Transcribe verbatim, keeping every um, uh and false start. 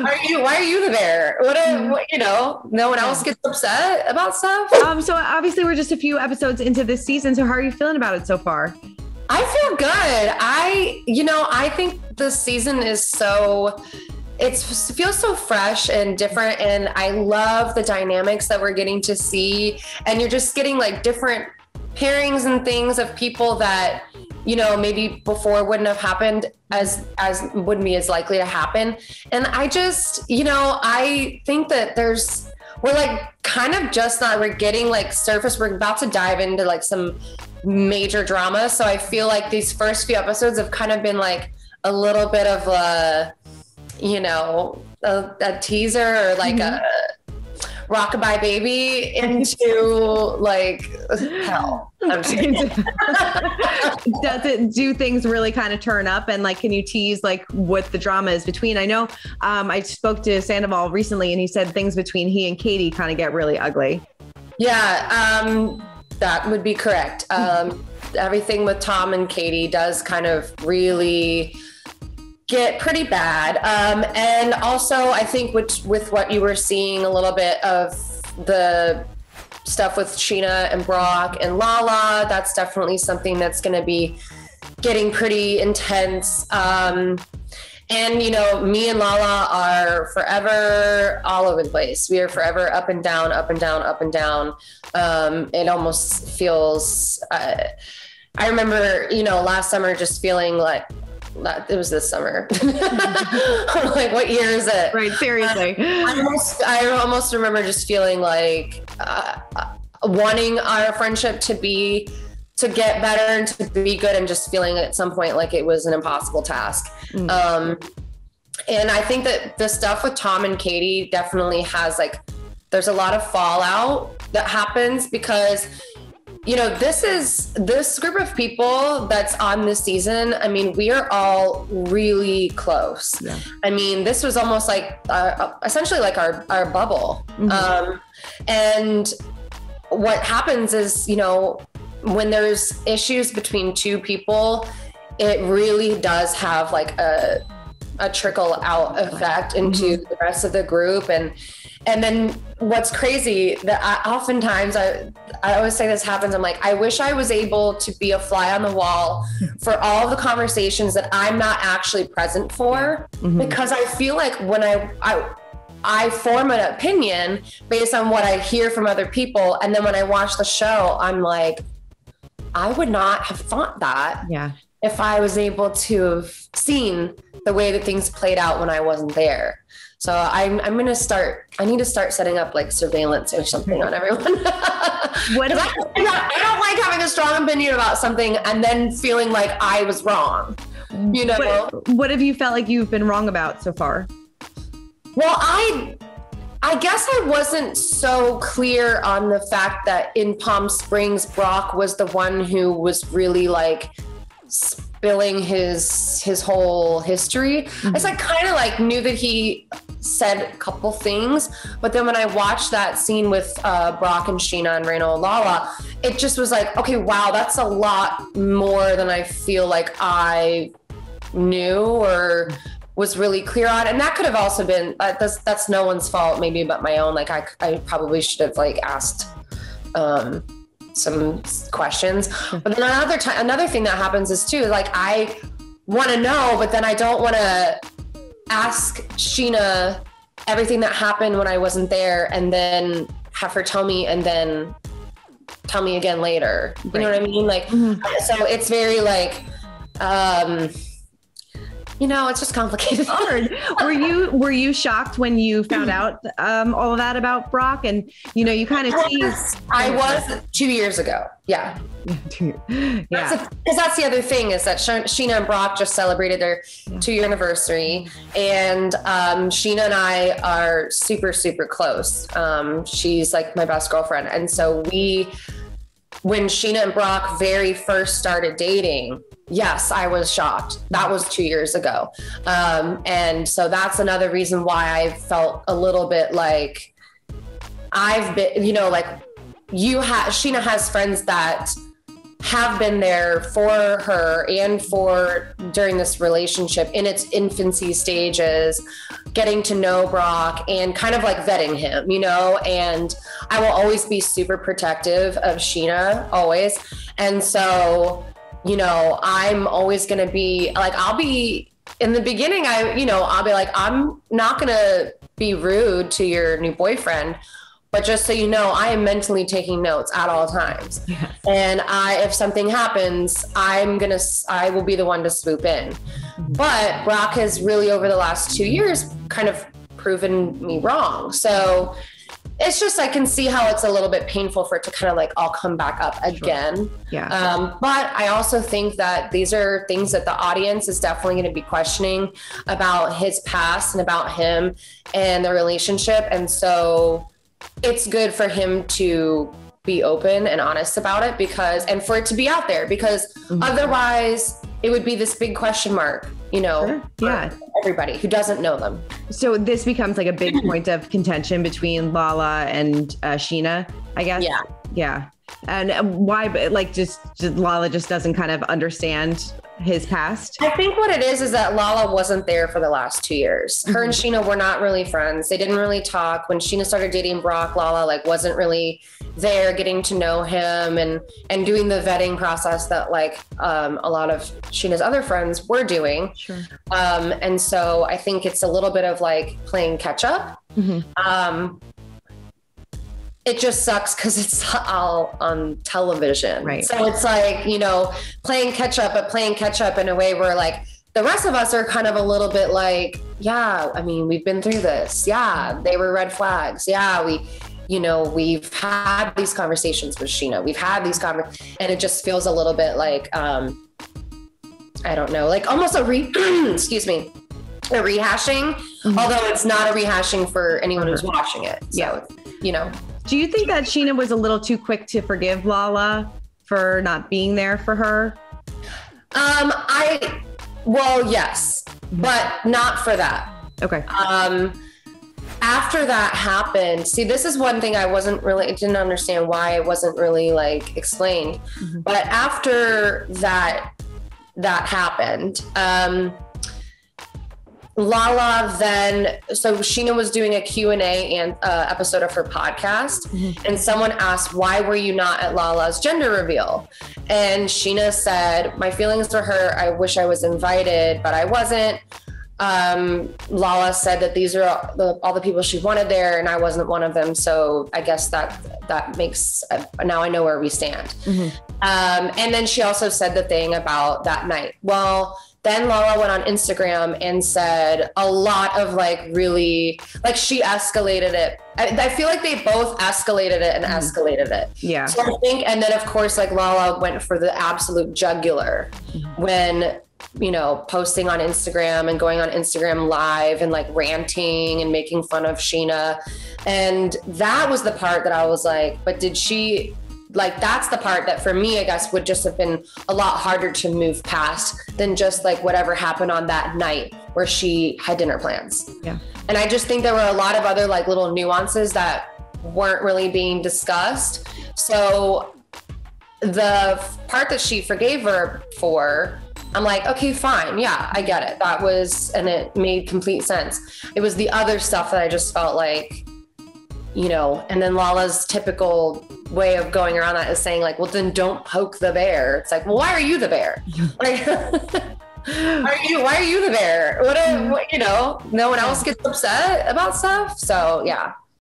are you, why are you there? What, a, what, you know, no one else gets upset about stuff. Um, so obviously we're just a few episodes into this season. So how are you feeling about it so far? I feel good. I, you know, I think this season is so, it's, it feels so fresh and different. And I love the dynamics that we're getting to see. And you're just getting like different pairings and things of people that, you know, maybe before wouldn't have happened as, as wouldn't be as likely to happen. And I just, you know, I think that there's, we're like kind of just not, we're getting like surface. We're about to dive into like some major drama. So I feel like these first few episodes have kind of been like a little bit of a, you know, a, a teaser or like mm-hmm. a Rockabye Baby into like hell. I'm just kidding. Does it do things really kind of turn up, and like can you tease like what the drama is between? I know um, I spoke to Sandoval recently and he said things between he and Katie kind of get really ugly. Yeah, um, that would be correct. Um, everything with Tom and Katie does kind of really get pretty bad. Um, and also I think with, with what you were seeing a little bit of the stuff with Scheana and Brock and Lala, that's definitely something that's going to be getting pretty intense. Um, and, you know, me and Lala are forever all over the place. We are forever up and down, up and down, up and down. Um, it almost feels, uh, I remember, you know, last summer just feeling like, Not, it was this summer. I'm like, what year is it? Right, seriously. Uh, I, almost, I almost remember just feeling like uh, wanting our friendship to be, to get better and to be good, and just feeling at some point like it was an impossible task. Mm. Um, and I think that the stuff with Tom and Katie definitely has like, there's a lot of fallout that happens because you know, this is this group of people that's on this season. I mean, we are all really close. Yeah. I mean, this was almost like uh, essentially like our, our bubble. Mm-hmm. Um, and what happens is, you know, when there's issues between two people, it really does have like a, a trickle out effect into mm-hmm. the rest of the group. And, and then what's crazy that I, oftentimes I, I always say this happens. I'm like, I wish I was able to be a fly on the wall for all the conversations that I'm not actually present for, mm-hmm. because I feel like when I, I, I form an opinion based on what I hear from other people. And then when I watch the show, I'm like, I would not have thought that yeah. if I was able to have seen the way that things played out when I wasn't there. So I'm I'm gonna start. I need to start setting up like surveillance or something on everyone. What I, I don't like having a strong opinion about something and then feeling like I was wrong. You know. What, what have you felt like you've been wrong about so far? Well, I I guess I wasn't so clear on the fact that in Palm Springs, Brock was the one who was really like spilling his his whole history. Mm-hmm. I was like kind of like knew that he said a couple things, but then when I watched that scene with uh, Brock and Scheana and Reno and Lala, it just was like, okay, wow, that's a lot more than I feel like I knew or was really clear on. And that could have also been, uh, that's, that's no one's fault, maybe but my own. Like I, I probably should have like asked um, some questions. But then another time, another thing that happens is too, like I want to know, but then I don't want to ask Scheana everything that happened when I wasn't there and then have her tell me and then tell me again later. You right. know what I mean? Like, mm-hmm. so it's very like, um, you know, it's just complicated. Hard. Were you were you shocked when you found out um, all of that about Brock? And you know, you kind of teased. I was two years ago. Yeah. yeah. Because that's, that's the other thing is that Scheana and Brock just celebrated their yeah. two-year anniversary, and um, Scheana and I are super super close. Um, she's like my best girlfriend, and so we, when Scheana and Brock very first started dating. Yes, I was shocked. That was two years ago. Um, and so that's another reason why I felt a little bit like I've been, you know, like you have, Scheana has friends that have been there for her and for during this relationship in its infancy stages, getting to know Brock and kind of like vetting him, you know, and I will always be super protective of Scheana, always. And so, you know, I'm always going to be like, I'll be in the beginning, I, you know, I'll be like, I'm not going to be rude to your new boyfriend. But just so you know, I am mentally taking notes at all times. Yes. And I, if something happens, I'm going to, I will be the one to swoop in. Mm-hmm. But Brock has really over the last two years kind of proven me wrong. So it's just, I can see how it's a little bit painful for it to kind of like all come back up again. Sure. Yeah. Um, but I also think that these are things that the audience is definitely going to be questioning about his past and about him and the relationship. And so it's good for him to be open and honest about it because, and for it to be out there because mm-hmm. otherwise it would be this big question mark, you know, sure. yeah, everybody who doesn't know them. So this becomes like a big point of contention between Lala and uh, Scheana, I guess. Yeah. Yeah. And why, like, just, just Lala just doesn't kind of understand his past? I think what it is is that Lala wasn't there for the last two years. Her mm-hmm. and Scheana were not really friends. They didn't really talk. When Scheana started dating Brock, Lala like wasn't really there getting to know him and and doing the vetting process that like um, a lot of Scheana's other friends were doing. Sure. Um, and so I think it's a little bit of like playing catch up. Mm-hmm. Um, it just sucks because it's all on television. Right. So it's like, you know, playing catch up, but playing catch up in a way where like the rest of us are kind of a little bit like, yeah, I mean, we've been through this. Yeah, they were red flags. Yeah, we, you know, we've had these conversations with Scheana. We've had these conversations, and it just feels a little bit like, um, I don't know, like almost a re, excuse me, a rehashing, mm-hmm. although it's not a rehashing for anyone who's watching it. So, yeah. you know. Do you think that Scheana was a little too quick to forgive Lala for not being there for her? Um, I, well, yes, but not for that. Okay. Um, after that happened, see, this is one thing I wasn't really, I didn't understand why it wasn't really like explained, mm-hmm. but after that, that happened, um, Lala then, so Scheana was doing a Q and A and uh, episode of her podcast, mm-hmm. and someone asked, why were you not at Lala's gender reveal? And Scheana said, my feelings for her, I wish I was invited, but I wasn't. Um, Lala said that these are all the, all the people she wanted there, and I wasn't one of them. So I guess that that makes, uh, now I know where we stand. Mm-hmm. Um, and then she also said the thing about that night. Well, then Lala went on Instagram and said a lot of like really, like she escalated it. I, I feel like they both escalated it and mm. escalated it. Yeah. So I think, and then of course, like Lala went for the absolute jugular mm. when, you know, posting on Instagram and going on Instagram live and like ranting and making fun of Scheana. And that was the part that I was like, but did she... Like, that's the part that for me, I guess, would just have been a lot harder to move past than just like whatever happened on that night where she had dinner plans. Yeah. And I just think there were a lot of other like little nuances that weren't really being discussed. So the part that she forgave her for, I'm like, okay, fine. Yeah, I get it. That was, and it made complete sense. It was the other stuff that I just felt like, you know, and then Lala's typical way of going around that is saying like, well, then don't poke the bear. It's like, well, why are you the bear? Like, are you, why are you the bear? What, a, what, you know, no one else gets upset about stuff. So yeah.